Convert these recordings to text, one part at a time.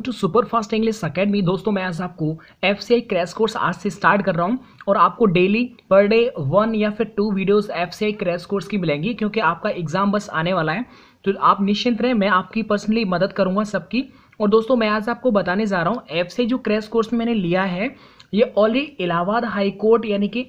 To super fast English academy. दोस्तों मैं आज आपको एफसीआई क्रैश कोर्स आज से स्टार्ट कर रहा हूं और आपको डेली पर डे 1 या फिर 2 वीडियोस एफसीआई क्रैश कोर्स की मिलेंगी, क्योंकि आपका एग्जाम बस आने वाला है। तो आप निश्चिंत रहें, मैं आपकी पर्सनली मदद करूंगा सबकी। और दोस्तों मैं आज आपको बताने जा रहा हूँ एफसीआई जो क्रैश कोर्स मैंने लिया है, ये ऑलरेडी इलाहाबाद हाई कोर्ट यानी कि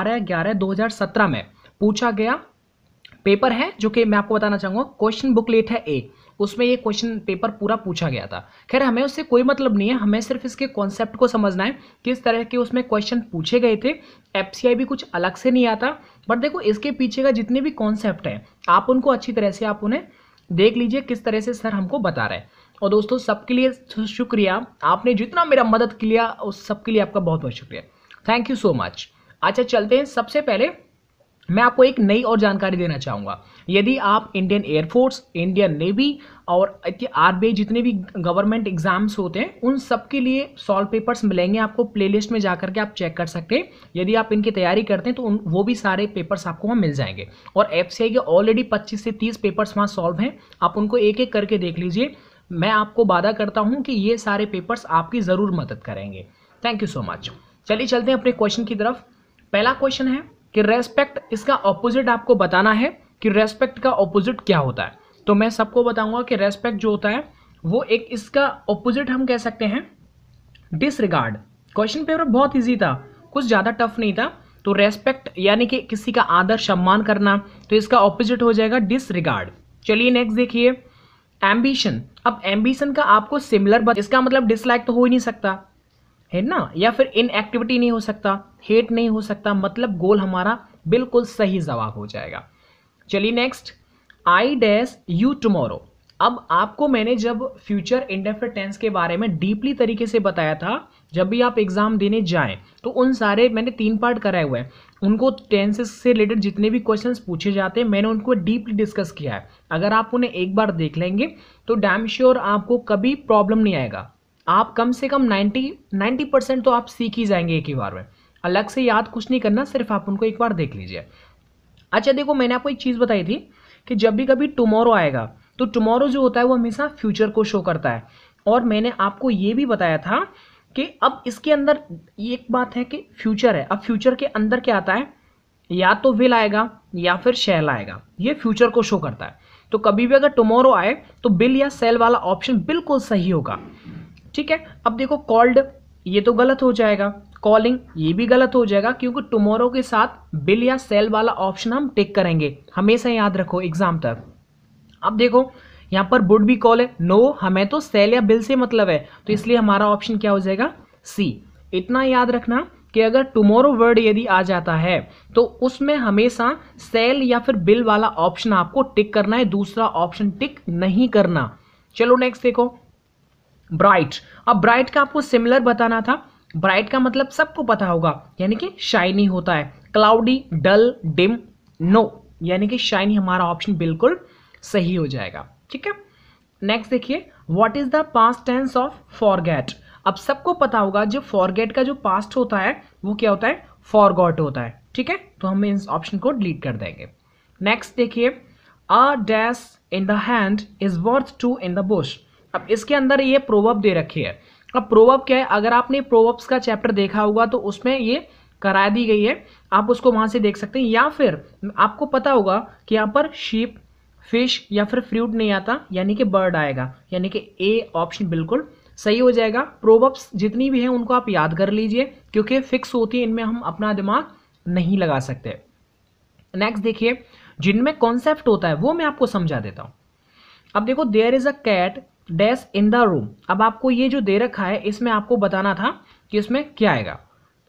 12/11/2017 में पूछा गया पेपर है, जो कि मैं आपको बताना चाहूंगा क्वेश्चन बुकलेट है ए, उसमें ये क्वेश्चन पेपर पूरा पूछा गया था। खैर हमें उससे कोई मतलब नहीं है, हमें सिर्फ इसके कॉन्सेप्ट को समझना है, किस तरह के उसमें क्वेश्चन पूछे गए थे। एफसीआई भी कुछ अलग से नहीं आता, बट देखो इसके पीछे का जितने भी कॉन्सेप्ट हैं आप उनको अच्छी तरह से आप उन्हें देख लीजिए, किस तरह से सर हमको बता रहे हैं। और दोस्तों सबके लिए शुक्रिया, आपने जितना मेरा मदद किया उस सबके लिए आपका बहुत बहुत शुक्रिया, थैंक यू सो मच। अच्छा चलते हैं, सबसे पहले मैं आपको एक नई और जानकारी देना चाहूँगा। यदि आप इंडियन एयरफोर्स, इंडियन नेवी और आरबीआई जितने भी गवर्नमेंट एग्जाम्स होते हैं उन सब के लिए सॉल्व पेपर्स मिलेंगे आपको, प्लेलिस्ट में जाकर के आप चेक कर सकते हैं। यदि आप इनकी तैयारी करते हैं तो वो भी सारे पेपर्स आपको वहाँ मिल जाएंगे। और एफसीआई के ऑलरेडी 25 से 30 पेपर्स वहाँ सॉल्व हैं, आप उनको एक एक करके देख लीजिए। मैं आपको वादा करता हूँ कि ये सारे पेपर्स आपकी ज़रूर मदद करेंगे। Thank you so much. चलिए चलते हैं अपने क्वेश्चन की तरफ। पहला क्वेश्चन है कि रेस्पेक्ट, इसका ऑपोजिट आपको बताना है कि रेस्पेक्ट का ऑपोजिट क्या होता है। तो मैं सबको बताऊंगा कि रेस्पेक्ट जो होता है वो एक, इसका ऑपोजिट हम कह सकते हैं डिसरिगार्ड। क्वेश्चन पेपर बहुत इजी था, कुछ ज़्यादा टफ नहीं था। तो रेस्पेक्ट यानी कि किसी का आदर सम्मान करना, तो इसका ऑपोजिट हो जाएगा डिसरिगार्ड। चलिए नेक्स्ट देखिए, एम्बिशन। अब एम्बिशन का आपको सिमिलर, इसका मतलब डिसलाइक तो हो ही नहीं सकता है ना, या फिर इनएक्टिविटी नहीं हो सकता, हेट नहीं हो सकता, मतलब गोल हमारा बिल्कुल सही जवाब हो जाएगा। चलिए next, I dash you tomorrow. अब आपको मैंने जब फ्यूचर इंडेफिनिट टेंस के बारे में डीपली तरीके से बताया था, जब भी आप एग्जाम देने जाएं तो उन सारे मैंने 3 पार्ट कराए हुए हैं, उनको टेंसेस से रिलेटेड जितने भी क्वेश्चंस पूछे जाते हैं मैंने उनको डीपली डिस्कस किया है। अगर आप उन्हें एक बार देख लेंगे तो डैम श्योर आपको कभी प्रॉब्लम नहीं आएगा। आप कम से कम 90% तो आप सीख ही जाएंगे एक ही बार में। अलग से याद कुछ नहीं करना, सिर्फ आप उनको एक बार देख लीजिए। अच्छा देखो, मैंने आपको एक चीज़ बताई थी कि जब भी कभी टुमारो आएगा तो टुमारो जो होता है वो हमेशा फ्यूचर को शो करता है। और मैंने आपको ये भी बताया था कि अब इसके अंदर एक बात है कि फ्यूचर है, अब फ्यूचर के अंदर क्या आता है, या तो विल आएगा या फिर शैल आएगा, ये फ्यूचर को शो करता है। तो कभी भी अगर टुमारो आए तो विल या शैल वाला ऑप्शन बिल्कुल सही होगा, ठीक है। अब देखो कॉल्ड, ये तो गलत हो जाएगा, कॉलिंग ये भी गलत हो जाएगा, क्योंकि टुमारो के साथ बिल या सेल वाला ऑप्शन हम टिक करेंगे, हमेशा याद रखो एग्जाम तक। अब देखो यहाँ पर वुड भी कॉल है, नो हमें तो सेल या बिल से मतलब है, तो इसलिए हमारा ऑप्शन क्या हो जाएगा, सी। इतना याद रखना कि अगर टुमारो वर्ड यदि आ जाता है तो उसमें हमेशा सेल या फिर बिल वाला ऑप्शन आपको टिक करना है, दूसरा ऑप्शन टिक नहीं करना। चलो नेक्स्ट देखो, ब्राइट। अब ब्राइट का आपको सिमिलर बताना था। ब्राइट का मतलब सबको पता होगा, यानी कि शाइनी होता है। क्लाउडी, डल, डिम, नो, यानी कि शाइनी हमारा ऑप्शन बिल्कुल सही हो जाएगा, ठीक है। नेक्स्ट देखिए, what is the past tense of forget. अब सबको पता होगा जो फॉरगेट का जो पास्ट होता है वो क्या होता है, फॉरगॉट होता है, ठीक है। तो हम इस ऑप्शन को डिलीट कर देंगे। नेक्स्ट देखिए, a dash in the hand is worth 2 in the bush. अब इसके अंदर ये प्रोवर्ब दे रखी है। अब प्रोवर्ब क्या है, अगर आपने प्रोवर्ब्स का चैप्टर देखा होगा तो उसमें ये करा दी गई है, आप उसको वहां से देख सकते हैं। या फिर आपको पता होगा कि यहाँ पर शीप, फिश या फिर फ्रूट नहीं आता, यानी कि बर्ड आएगा, यानी कि ए ऑप्शन बिल्कुल सही हो जाएगा। प्रोवर्ब्स जितनी भी हैं उनको आप याद कर लीजिए, क्योंकि फिक्स होती है, इनमें हम अपना दिमाग नहीं लगा सकते। नेक्स्ट देखिए, जिनमें कॉन्सेप्ट होता है वो मैं आपको समझा देता हूँ। अब देखो, there is a cat dash in the room. अब आपको ये जो दे रखा है इसमें आपको बताना था कि इसमें क्या आएगा।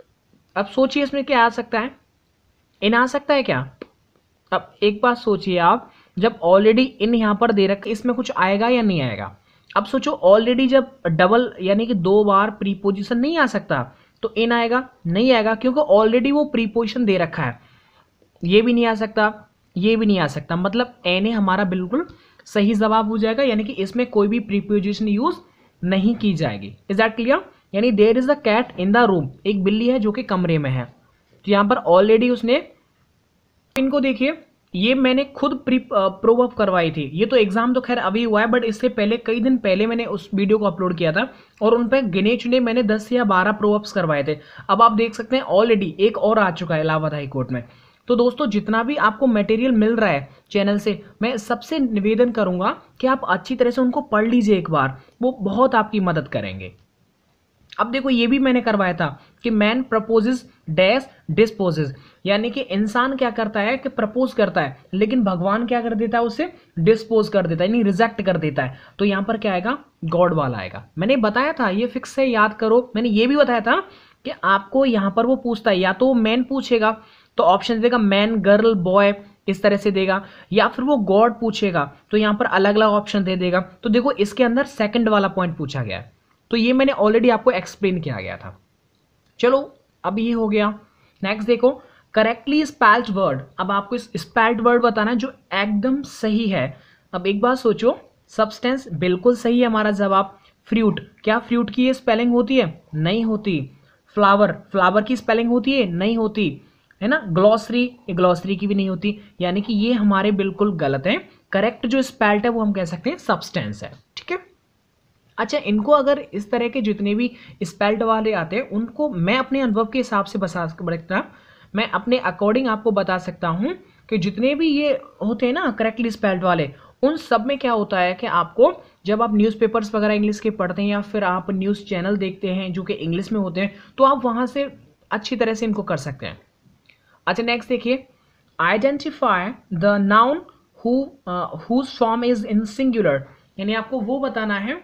अब सोचिए इसमें क्या आ सकता है, इन आ सकता है क्या। अब एक बात सोचिए आप, जब ऑलरेडी इन यहाँ पर दे रखा है इसमें कुछ आएगा या नहीं आएगा। अब सोचो ऑलरेडी जब डबल यानी कि 2 बार प्रीपोजिशन नहीं आ सकता तो इन आएगा, नहीं आएगा, क्योंकि ऑलरेडी वो प्रीपोजिशन दे रखा है। ये भी नहीं आ सकता, ये भी नहीं आ सकता, मतलब एन ए हमारा बिल्कुल सही जवाब हो जाएगा, यानी कि इसमें कोई भी प्रीपोजिशन यूज नहीं की जाएगी। Is that clear. यानी there is a cat in the room, एक बिल्ली है जो कि कमरे में है। तो यहाँ पर ऑलरेडी उसने, इनको देखिए ये मैंने खुद प्रूव अप करवाई थी। ये तो एग्जाम तो खैर अभी हुआ है, बट इससे पहले कई दिन पहले मैंने उस वीडियो को अपलोड किया था और उन पर गिने चुने मैंने 10 या 12 प्रूव अप्स करवाए थे। अब आप देख सकते हैं ऑलरेडी एक और आ चुका है इलाहाबाद हाई कोर्ट में। तो दोस्तों जितना भी आपको मटेरियल मिल रहा है चैनल से, मैं सबसे निवेदन करूंगा कि आप अच्छी तरह से उनको पढ़ लीजिए एक बार, वो बहुत आपकी मदद करेंगे। अब देखो ये भी मैंने करवाया था कि मैन प्रपोजेस डैश डिस्पोजेस, यानी कि इंसान क्या करता है कि प्रपोज करता है, लेकिन भगवान क्या कर देता है, उसे डिस्पोज कर देता है, यानी रिजेक्ट कर देता है। तो यहाँ पर क्या आएगा, गॉड वाला आएगा। मैंने बताया था, ये फिक्स से याद करो। मैंने ये भी बताया था कि आपको यहाँ पर वो पूछता है, या तो मैन पूछेगा तो ऑप्शन देगा मैन, गर्ल, बॉय, इस तरह से देगा, या फिर वो गॉड पूछेगा तो यहाँ पर अलग अलग ऑप्शन दे देगा। तो देखो इसके अंदर सेकंड वाला पॉइंट पूछा गया है, तो ये मैंने ऑलरेडी आपको एक्सप्लेन किया गया था। चलो अब ये हो गया। नेक्स्ट देखो, करेक्टली स्पेल्ड वर्ड। अब आपको इस स्पेल्ड वर्ड बताना है जो एकदम सही है। अब एक बात सोचो, सब्सटेंस बिल्कुल सही है हमारा जवाब। फ्रूट, क्या फ्रूट की ये स्पेलिंग होती है? नहीं होती। फ्लावर, फ्लावर की स्पेलिंग होती है? नहीं होती, है ना। ग्लॉसरी, ग्लॉसरी की भी नहीं होती, यानी कि ये हमारे बिल्कुल गलत है। करेक्ट जो स्पेल्ड है वो हम कह सकते हैं सब्सटेंस है, ठीक है। अच्छा, इनको अगर इस तरह के जितने भी स्पेल्ड वाले आते हैं उनको मैं अपने अनुभव के हिसाब से बता, मैं अपने अकॉर्डिंग आपको बता सकता हूं कि जितने भी ये होते हैं ना करेक्टली स्पेल्ड वाले, उन सब में क्या होता है कि आपको जब आप न्यूज़पेपर्स वगैरह इंग्लिश के पढ़ते हैं या फिर आप न्यूज़ चैनल देखते हैं जो कि इंग्लिश में होते हैं, तो आप वहां से अच्छी तरह से इनको कर सकते हैं। अच्छा नेक्स्ट देखिए, identify the noun whose form is in singular, यानी आपको वो बताना है।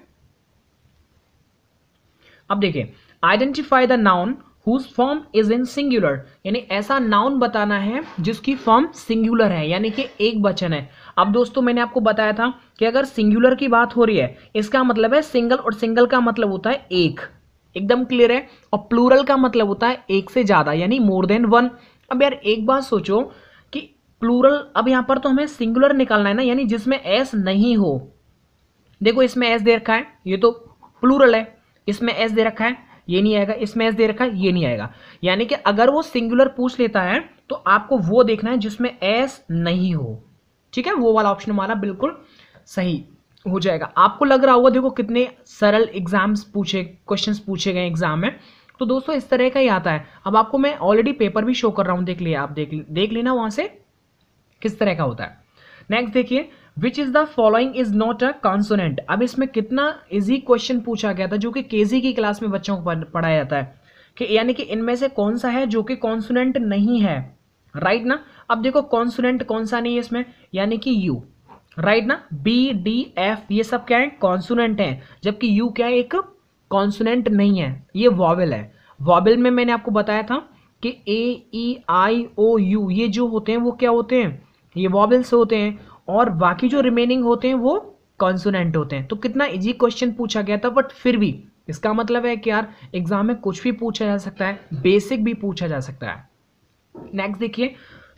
अब देखिए, identify the noun whose form is in singular, यानी ऐसा नाउन बताना है जिसकी फॉर्म सिंगुलर है, यानी कि एक वचन है। अब दोस्तों मैंने आपको बताया था कि अगर सिंगुलर की बात हो रही है इसका मतलब है सिंगल, और सिंगल का मतलब होता है एक, एकदम क्लियर है। और प्लूरल का मतलब होता है एक से ज्यादा, यानी मोर देन वन। अब यार एक बात सोचो कि प्लूरल, अब यहां पर तो हमें सिंगुलर निकालना है ना, यानी जिसमें एस नहीं हो। देखो इसमें एस दे रखा है, ये तो प्लूरल है। इसमें एस दे रखा है, ये नहीं आएगा। इसमें एस दे रखा है, ये नहीं आएगा। यानी कि अगर वो सिंगुलर पूछ लेता है तो आपको वो देखना है जिसमें एस नहीं हो, ठीक है। वो वाला ऑप्शन हमारा बिल्कुल सही हो जाएगा। आपको लग रहा होगा देखो कितने सरल एग्जाम्स पूछे, क्वेश्चंस पूछे गए एग्जाम में। तो दोस्तों इस तरह का ही आता है। अब आपको मैं ऑलरेडी पेपर भी शो कर रहा हूं, देख लिया आप, देख लेना वहां से किस तरह का होता है। नेक्स्ट देखिए, which is the following is not a consonant. अब इसमें कितना इजी क्वेश्चन पूछा गया था जो कि केजी की क्लास में बच्चों को पढ़ाया जाता है, कि यानी कि इनमें से कौन सा है जो कि कॉन्सोनेंट नहीं है, राइट ना। अब देखो कॉन्सोनेंट कौन सा नहीं है इसमें, यानी कि यू, राइट ना। बी, डी, एफ ये सब क्या है, कॉन्सोनेंट है, जबकि यू क्या है, एक कॉन्सोनेंट नहीं है, ये वॉवेल है। वॉवेल में मैंने आपको बताया था कि ए, ई, आई, ओ, यू ये जो होते हैं वो क्या होते हैं, ये वॉवेल्स होते हैं, और बाकी जो रिमेनिंग होते हैं वो कॉन्सोनेंट होते हैं। तो कितना इजी क्वेश्चन पूछा गया था, बट फिर भी इसका मतलब है कि यार एग्जाम में कुछ भी पूछा जा सकता है, बेसिक भी पूछा जा सकता है। नेक्स्ट देखिए,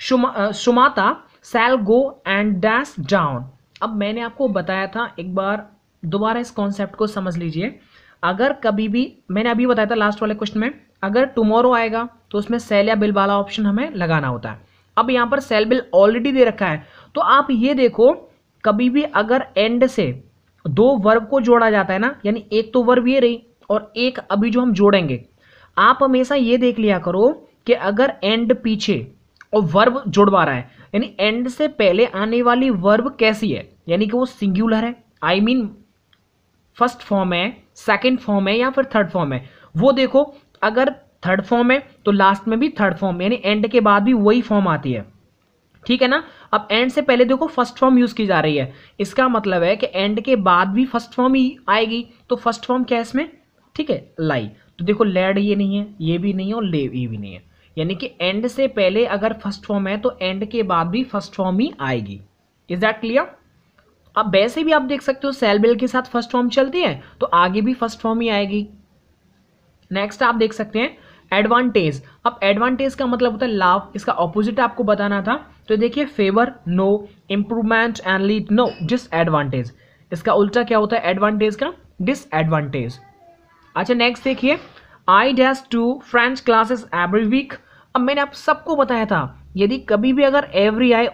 Sumata shall go and dash down. अब मैंने आपको बताया था, एक बार दोबारा इस कॉन्सेप्ट को समझ लीजिए। अगर कभी भी, मैंने अभी बताया था लास्ट वाले क्वेश्चन में, अगर टुमारो आएगा तो उसमें सेल या बिल वाला ऑप्शन हमें लगाना होता है। अब यहां पर सेल बिल ऑलरेडी दे रखा है, तो आप ये देखो कभी भी अगर एंड से दो वर्ब को जोड़ा जाता है ना, यानी एक तो वर्ब ये रही और एक अभी जो हम जोड़ेंगे, आप हमेशा ये देख लिया करो कि अगर एंड पीछे और वर्ब जुड़वा रहा है, यानी एंड से पहले आने वाली वर्ब कैसी है, यानी कि वो सिंगुलर है, आई मीन फर्स्ट फॉर्म है, सेकंड फॉर्म है या फिर थर्ड फॉर्म है। वो देखो अगर थर्ड फॉर्म है तो लास्ट में भी थर्ड फॉर्म, यानी एंड के बाद भी वही फॉर्म आती है, ठीक है ना। अब एंड से पहले देखो फर्स्ट फॉर्म यूज की जा रही है, इसका मतलब है कि एंड के बाद भी फर्स्ट फॉर्म ही आएगी। तो फर्स्ट फॉर्म क्या है इसमें, ठीक है, लाई। तो देखो लेड ये नहीं है, ये भी नहीं है, और ले ये भी नहीं है, यानी कि एंड से पहले अगर फर्स्ट फॉर्म है तो एंड के बाद भी फर्स्ट फॉर्म ही आएगी। Is that clear. अब वैसे भी आप देख सकते हो सेल बिल के साथ फर्स्ट फॉर्म चलती है तो आगे भी फर्स्ट फॉर्म ही आएगी। नेक्स्ट आप देख सकते हैं एडवांटेज। अब एडवांटेज का मतलब होता है लाभ, इसका ऑपोजिट आपको बताना था। तो देखिए favour no, improvement and lead no, disadvantage. इसका उल्टा क्या होता है एडवांटेज का, डिसएडवांटेज। अच्छा नेक्स्ट देखिए, I dash to French classes every week. अब मैंने आप सबको बताया था यदि कभी भी अगर एवरी आए और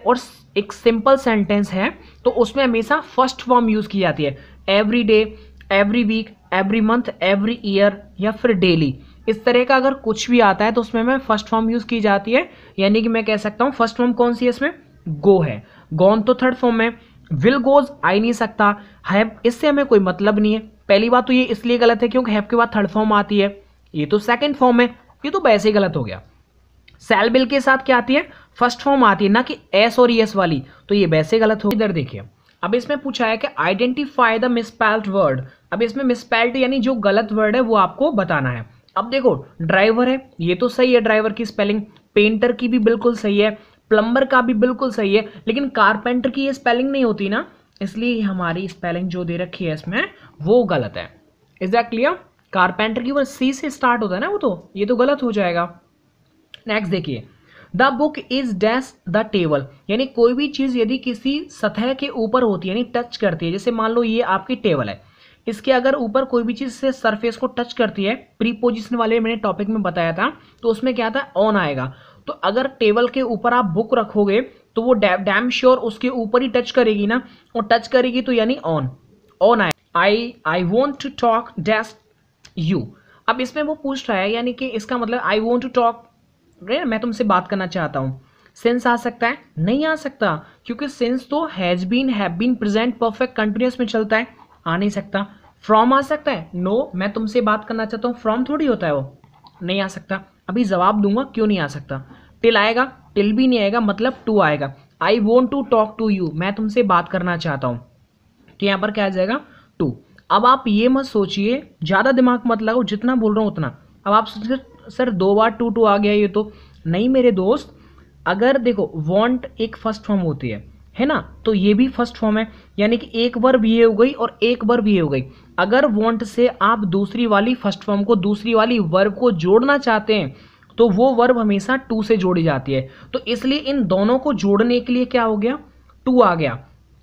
एक सिंपल सेंटेंस है तो उसमें हमेशा फर्स्ट फॉर्म यूज की जाती है। Every day, every week, every month, every year या फिर डेली, इस तरह का अगर कुछ भी आता है तो उसमें हमें फर्स्ट फॉर्म यूज की जाती है। यानी कि मैं कह सकता हूं फर्स्ट फॉर्म कौन सी है इसमें, गो है। गॉन तो थर्ड फॉर्म में, विल गोज आ ही नहीं सकता, हैव इससे हमें कोई मतलब नहीं है। पहली बात तो ये इसलिए गलत है क्योंकि हैव के बाद थर्ड फॉर्म आती है, ये तो सेकंड फॉर्म है, ये तो वैसे ही गलत हो गया। शैल विल के साथ क्या आती है, फर्स्ट फॉर्म आती है, ना कि एस और एस वाली, तो ये वैसे गलत हो। इधर देखिए, अब इसमें पूछा है कि आइडेंटिफाई द मिसस्पेल्ड वर्ड। अब इसमें मिसस्पेल्ड यानी जो गलत वर्ड है वो आपको बताना है। अब देखो, ड्राइवर है, ये तो सही है, ड्राइवर की स्पेलिंग, पेंटर की भी बिल्कुल सही है, प्लम्बर का भी बिल्कुल सही है, लेकिन कारपेंटर की ये स्पेलिंग नहीं होती ना, इसलिए हमारी स्पेलिंग जो दे रखी है इसमें वो गलत है। Is that clear? कारपेंटर की वो सी से स्टार्ट होता है ना, वो तो ये तो गलत हो जाएगा। नेक्स्ट देखिए, the book is dash the table, यानी कोई भी चीज यदि किसी सतह के ऊपर होती है, यानी टच करती है, जैसे मान लो ये आपकी टेबल है, इसके अगर ऊपर कोई भी चीज से सरफेस को टच करती है, प्रीपोजिशन वाले मैंने टॉपिक में बताया था, तो उसमें क्या था, ऑन आएगा। तो अगर टेबल के ऊपर आप बुक रखोगे तो वो डैम श्योर उसके ऊपर ही टच करेगी ना, और टच करेगी तो यानी ऑन आएगा। I want to talk dash you. अब इसमें वो पूछ रहा है, यानी कि इसका मतलब आई वॉन्ट टू टॉक, मैं तुमसे बात करना चाहता हूं। सिंस आ सकता है? नहीं आ सकता, क्योंकि सिंस तो has been, have been, present perfect continuous में चलता है, आ नहीं सकता। फ्रॉम आ सकता है? नो, मैं तुमसे बात करना चाहता हूं, फ्रॉम थोड़ी होता है वो, नहीं आ सकता। अभी जवाब दूंगा क्यों नहीं आ सकता। टिल आएगा? टिल भी नहीं आएगा, मतलब टू आएगा। I want to talk to you, मैं तुमसे बात करना चाहता हूं, तो यहां पर क्या आ जाएगा, टू। अब आप ये मत सोचिए, ज्यादा दिमाग मत लगाओ, जितना बोल रहा हूं उतना। अब आप सोचिए सर 2 बार टू आ गया ये तो, नहीं मेरे दोस्त। अगर देखो, वांट एक फर्स्ट फॉर्म होती है ना, तो ये भी फर्स्ट फॉर्म है, यानी कि एक वर्ब ये हो गई और एक वर्ब ये हो गई। अगर वांट से आप दूसरी वाली फर्स्ट फॉर्म को, दूसरी वाली वर्ब को जोड़ना चाहते हैं, तो वो वर्ब हमेशा टू से जोड़ी जाती है, तो इसलिए इन दोनों को जोड़ने के लिए क्या हो गया, टू आ गया।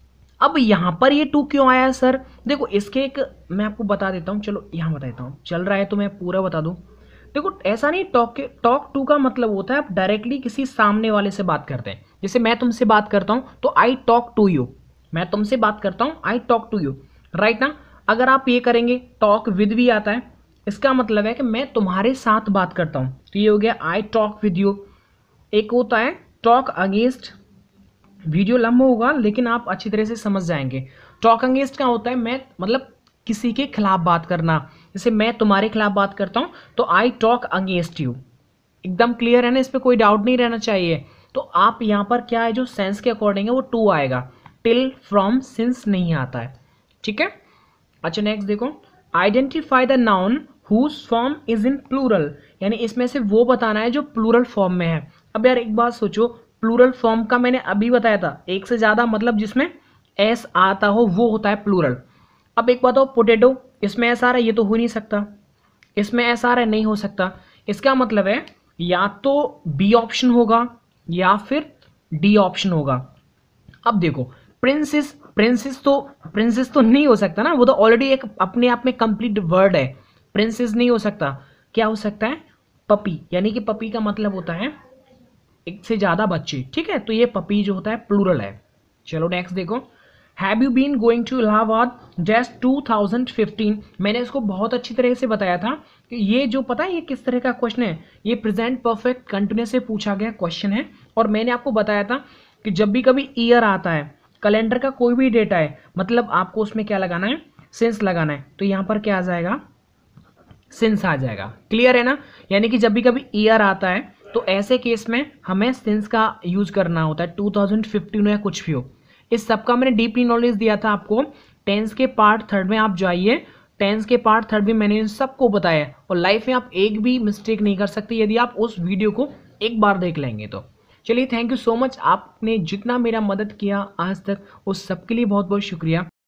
अब यहां पर ये टू क्यों आया सर? देखो, इसके एक मैं आपको बता देता हूं, चलो यहां बता देता हूं, चल रहा है तो मैं पूरा बता दूं। देखो, ऐसा नहीं, टॉक टू का मतलब होता है आप डायरेक्टली किसी सामने वाले से बात करते हैं। जैसे मैं तुमसे बात करता हूं तो आई टॉक टू यू, मैं तुमसे बात करता हूं, I talk to you, right ना। अगर आप ये करेंगे, टॉक विद भी आता है, इसका मतलब है कि मैं तुम्हारे साथ बात करता हूं, तो ये हो गया आई टॉक विद यू। एक होता है टॉक अगेंस्ट, वीडियो लंबा होगा लेकिन आप अच्छी तरह से समझ जाएंगे। टॉक अगेंस्ट का होता है मैं मतलब किसी के खिलाफ बात करना, जैसे मैं तुम्हारे खिलाफ बात करता हूं तो आई टॉक अगेंस्ट यू। एकदम क्लियर है ना, इस पर कोई डाउट नहीं रहना चाहिए। तो आप यहां पर क्या है, जो सेंस के अकॉर्डिंग है वो टू आएगा, टिल, फ्रॉम, सिंस नहीं आता है, ठीक है। अच्छा नेक्स्ट देखो, identify the noun whose form is in plural, यानी इसमें से वो बताना है जो प्लूरल फॉर्म में है। अब यार एक बात सोचो, प्लूरल फॉर्म का मैंने अभी बताया था, एक से ज्यादा मतलब जिसमें एस आता हो वो होता है प्लूरल। अब एक बात हो, पोटैटो, इसमें एस आ रहा है, ये तो हो नहीं सकता, इसमें एस आ रहा है, नहीं हो सकता। इसका मतलब है या तो बी ऑप्शन होगा या फिर डी ऑप्शन होगा। अब देखो, प्रिंसेस तो नहीं हो सकता ना, वो तो ऑलरेडी एक अपने आप में कंप्लीट वर्ड है, प्रिंसेस नहीं हो सकता। क्या हो सकता है, पपी, यानी कि पपी का मतलब होता है एक से ज्यादा बच्चे, ठीक है, तो ये पपी जो होता है प्लूरल है। चलो नेक्स्ट देखो, have you been going to Allahabad just 2015, मैंने इसको बहुत अच्छी तरह से बताया था कि ये जो पता है ये किस तरह का क्वेश्चन है, ये प्रेजेंट परफेक्ट कंटिन्यूअस से पूछा गया क्वेश्चन है। और मैंने आपको बताया था कि जब भी कभी ईयर आता है, कैलेंडर का कोई भी डेटा है, मतलब आपको उसमें क्या लगाना है, सिंस लगाना है, तो यहाँ पर क्या आ जाएगा, सिंस आ जाएगा। क्लियर है ना, यानी कि जब भी कभी ईयर आता है तो ऐसे केस में हमें सिंस का यूज करना होता है, 2015 या कुछ भी हो। इस सब का मैंने डीपली नॉलेज दिया था आपको, टेंस के पार्ट थर्ड में आप जाइए, टेंस के पार्ट थर्ड में मैंने इन सबको बताया, और लाइफ में आप एक भी मिस्टेक नहीं कर सकते यदि आप उस वीडियो को एक बार देख लेंगे तो। चलिए, थैंक यू सो मच, आपने जितना मेरा मदद किया आज तक उस सबके लिए बहुत बहुत शुक्रिया।